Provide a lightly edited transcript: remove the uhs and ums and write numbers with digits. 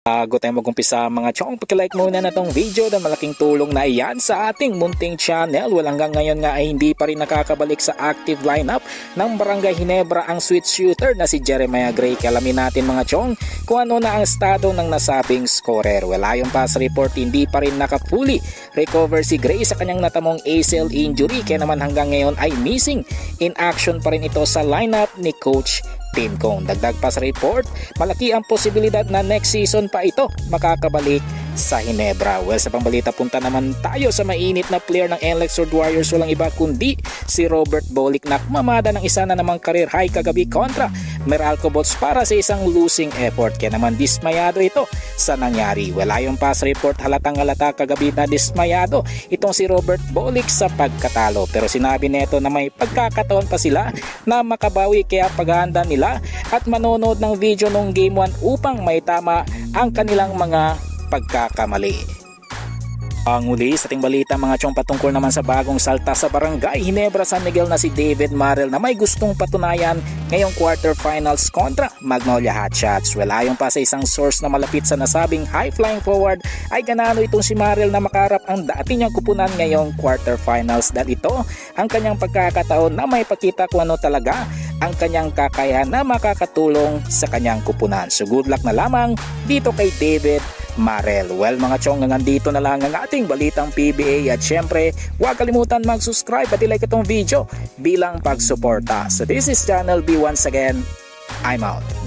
Bago tayo mag-umpisa mga chong, pag-like muna na tong video dahil malaking tulong na iyan sa ating munting channel. Hanggang ngayon nga ay hindi pa rin nakakabalik sa active lineup ng Barangay Ginebra ang sweet shooter na si Jeremiah Gray. Alamin natin mga chong kung ano na ang estado ng nasabing scorer. Ayon pa sa report, hindi pa rin nakapuli recover si Gray sa kanyang natamong ACL injury, kaya naman hanggang ngayon ay missing in action pa rin ito sa lineup ni Coach Tim Cone. Dagdag pa sa report, malaki ang posibilidad na next season pa ito makakabalik sa Ginebra. Sa pambalita, punta naman tayo sa mainit na player ng Nlex Warriors. Walang iba kundi si Robert Bolick na mamada ng isa na namang career high kagabi kontra Murell para sa isang losing effort. Kaya naman dismayado ito sa nangyari. Ayon pa sa report, halatang halata kagabi na dismayado itong si Robert Bolick sa pagkatalo. Pero sinabi nito na may pagkakataon pa sila na makabawi, kaya paghahanda nila at manonood ng video nung game 1 upang may tama ang kanilang mga pagkakamali. Ang uli sa ating balita mga chong, patungkol naman sa bagong salta sa Barangay Ginebra San Miguel na si Murell na may gustong patunayan ngayong quarterfinals kontra Magnolia Hotshots. Ayon pa sa isang source na malapit sa nasabing high-flying forward, ay ganano itong si Murell na makaharap ang dati niyang kupunan ngayong quarterfinals dahil ito ang kanyang pagkakataon na may pakita kung ano talaga ang kanyang kakayahan na makakatulong sa kanyang kupunan. So good luck na lamang dito kay Murell. Mga chong, nandito na lang ang ating balitang PBA at syempre huwag kalimutan mag-subscribe at i-like itong video bilang pagsuporta. So this is Channel B once again. I'm out.